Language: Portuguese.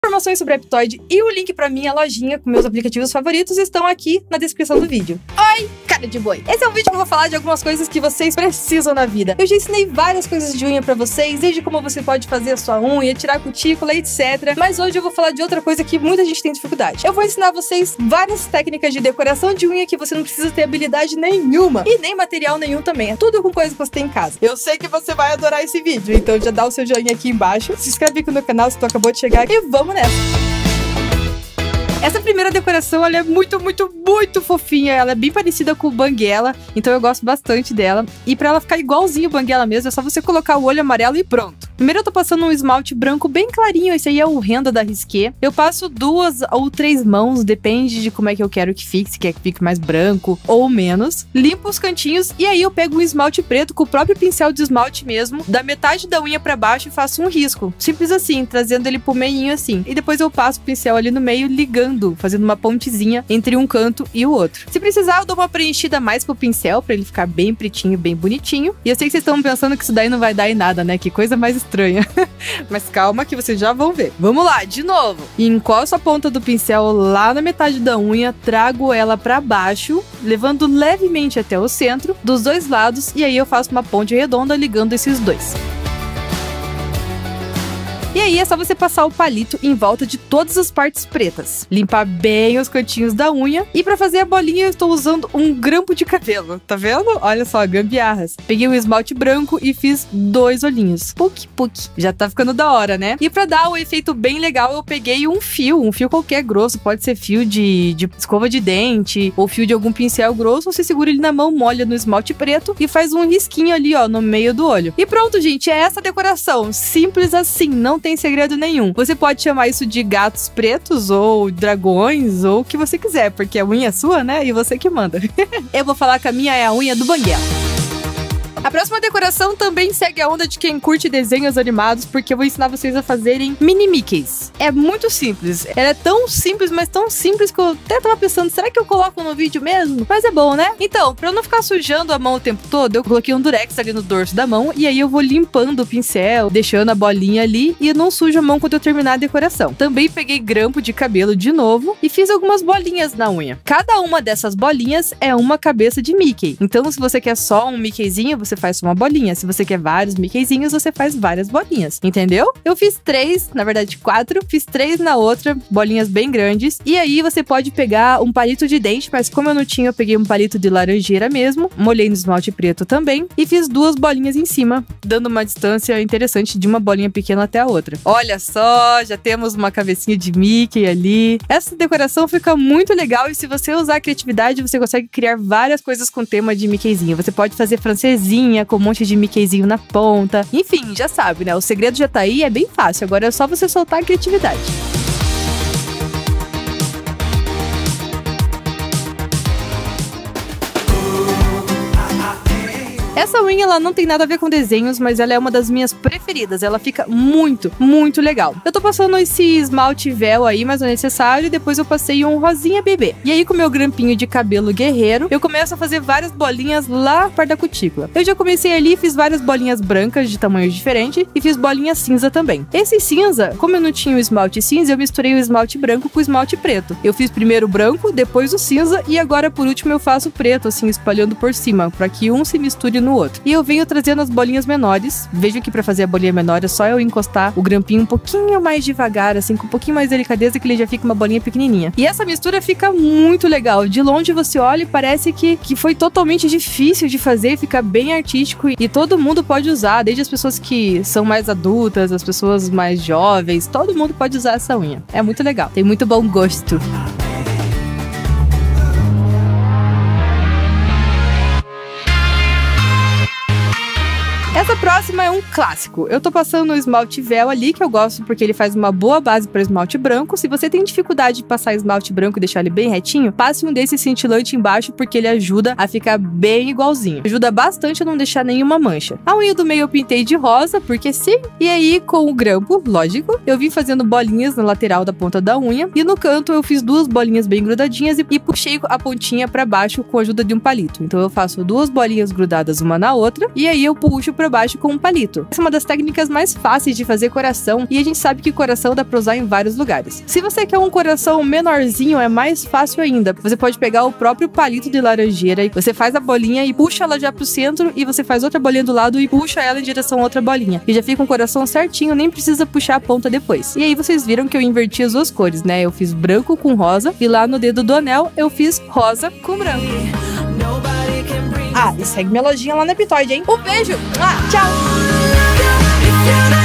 Informações sobre a Aptoide e o link pra minha lojinha com meus aplicativos favoritos estão aqui na descrição do vídeo. Oi, cara de boi! Esse é um vídeo que eu vou falar de algumas coisas que vocês precisam na vida. Eu já ensinei várias coisas de unha pra vocês, desde como você pode fazer a sua unha, tirar a cutícula, etc. Mas hoje eu vou falar de outra coisa que muita gente tem dificuldade. Eu vou ensinar vocês várias técnicas de decoração de unha que você não precisa ter habilidade nenhuma e nem material nenhum também. É tudo com coisa que você tem em casa. Eu sei que você vai adorar esse vídeo, então já dá o seu joinha aqui embaixo, se inscreve aqui no canal se tu acabou de chegar e vamos nessa! Essa primeira decoração, ela é muito fofinha. Ela é bem parecida com o Banguela, então eu gosto bastante dela. E pra ela ficar igualzinho o Banguela mesmo, é só você colocar o olho amarelo e pronto. Primeiro eu tô passando um esmalte branco bem clarinho, esse aí é o Renda da Risqué. Eu passo 2 ou 3 mãos, depende de como é que eu quero que fique, se quer que fique mais branco ou menos. Limpo os cantinhos e aí eu pego um esmalte preto com o próprio pincel de esmalte mesmo, da metade da unha pra baixo e faço um risco. Simples assim, trazendo ele pro meinho assim. E depois eu passo o pincel ali no meio, ligando, fazendo uma pontezinha entre um canto e o outro. Se precisar, eu dou uma preenchida mais com o pincel pra ele ficar bem pretinho, bem bonitinho. E eu sei que vocês estão pensando que isso daí não vai dar em nada, né? Que coisa mais estranha. Mas calma que vocês já vão ver. Vamos lá, de novo. Encosto a ponta do pincel lá na metade da unha, trago ela pra baixo, levando levemente até o centro, dos dois lados, e aí eu faço uma ponte redonda ligando esses dois. E aí é só você passar o palito em volta de todas as partes pretas. Limpar bem os cantinhos da unha. E pra fazer a bolinha eu estou usando um grampo de cabelo. Tá vendo? Olha só, gambiarras. Peguei um esmalte branco e fiz 2 olhinhos. Puc. Já tá ficando da hora, né? E pra dar o efeito bem legal, eu peguei um fio qualquer grosso. Pode ser fio de escova de dente ou fio de algum pincel grosso. Você segura ele na mão, molha no esmalte preto e faz um risquinho ali, ó, no meio do olho. E pronto, gente. É essa decoração. Simples assim, não tem segredo nenhum. Você pode chamar isso de gatos pretos ou dragões ou o que você quiser, porque a unha é sua, né? E você que manda. Eu vou falar que a minha é a unha do Banguela. A próxima decoração também segue a onda de quem curte desenhos animados, porque eu vou ensinar vocês a fazerem mini Mickeys. É muito simples. Ela é tão simples, mas tão simples que eu até tava pensando, será que eu coloco no vídeo mesmo? Mas é bom, né? Então, pra eu não ficar sujando a mão o tempo todo, eu coloquei um durex ali no dorso da mão e aí eu vou limpando o pincel, deixando a bolinha ali e eu não sujo a mão quando eu terminar a decoração. Também peguei grampo de cabelo de novo e fiz algumas bolinhas na unha. Cada uma dessas bolinhas é uma cabeça de Mickey. Então, se você quer só um Mickeyzinho, você faz uma bolinha. Se você quer vários Mickeyzinhos, você faz várias bolinhas. Entendeu? Eu fiz 3, na verdade 4. Fiz 3 na outra, bolinhas bem grandes. E aí você pode pegar um palito de dente, mas como eu não tinha, eu peguei um palito de laranjeira mesmo. Molhei no esmalte preto também. E fiz 2 bolinhas em cima, dando uma distância interessante de uma bolinha pequena até a outra. Olha só, já temos uma cabecinha de Mickey ali. Essa decoração fica muito legal e se você usar a criatividade, você consegue criar várias coisas com tema de Mickeyzinho. Você pode fazer francesinha com um monte de Mickeyzinho na ponta. Enfim, já sabe, né? O segredo já tá aí, é bem fácil. Agora é só você soltar a criatividade. Essa unha, ela não tem nada a ver com desenhos, mas ela é uma das minhas preferidas. Ela fica muito legal. Eu tô passando esse esmalte véu aí, mas não é necessário, e depois eu passei um rosinha bebê. E aí, com o meu grampinho de cabelo guerreiro, eu começo a fazer várias bolinhas lá perto da cutícula. Eu já comecei ali, fiz várias bolinhas brancas de tamanhos diferentes e fiz bolinha cinza também. Esse cinza, como eu não tinha o esmalte cinza, eu misturei o esmalte branco com o esmalte preto. Eu fiz primeiro o branco, depois o cinza e agora, por último, eu faço o preto, assim, espalhando por cima, para que um se misture no outro. E eu venho trazendo as bolinhas menores. Veja que pra fazer a bolinha menor é só eu encostar o grampinho um pouquinho mais devagar, assim, com um pouquinho mais de delicadeza, que ele já fica uma bolinha pequenininha. E essa mistura fica muito legal. De longe você olha e parece que foi totalmente difícil de fazer, fica bem artístico e todo mundo pode usar, desde as pessoas que são mais adultas, as pessoas mais jovens, todo mundo pode usar essa unha. É muito legal, tem muito bom gosto. Essa próxima é um clássico. Eu tô passando o esmalte véu ali, que eu gosto porque ele faz uma boa base para esmalte branco. Se você tem dificuldade de passar esmalte branco e deixar ele bem retinho, passe um desse cintilante embaixo porque ele ajuda a ficar bem igualzinho. Ajuda bastante a não deixar nenhuma mancha. A unha do meio eu pintei de rosa, porque sim. E aí, com o grampo, lógico, eu vim fazendo bolinhas na lateral da ponta da unha. E no canto eu fiz 2 bolinhas bem grudadinhas e puxei a pontinha para baixo com a ajuda de um palito. Então eu faço 2 bolinhas grudadas uma na outra e aí eu puxo para baixo com um palito. Essa é uma das técnicas mais fáceis de fazer coração e a gente sabe que coração dá pra usar em vários lugares. Se você quer um coração menorzinho, é mais fácil ainda. Você pode pegar o próprio palito de laranjeira e você faz a bolinha e puxa ela já pro centro e você faz outra bolinha do lado e puxa ela em direção a outra bolinha. E já fica um coração certinho, nem precisa puxar a ponta depois. E aí vocês viram que eu inverti as duas cores, né? Eu fiz branco com rosa e lá no dedo do anel eu fiz rosa com branco. Ah, e segue minha lojinha lá na Epitoide, hein? Um beijo! Tchau!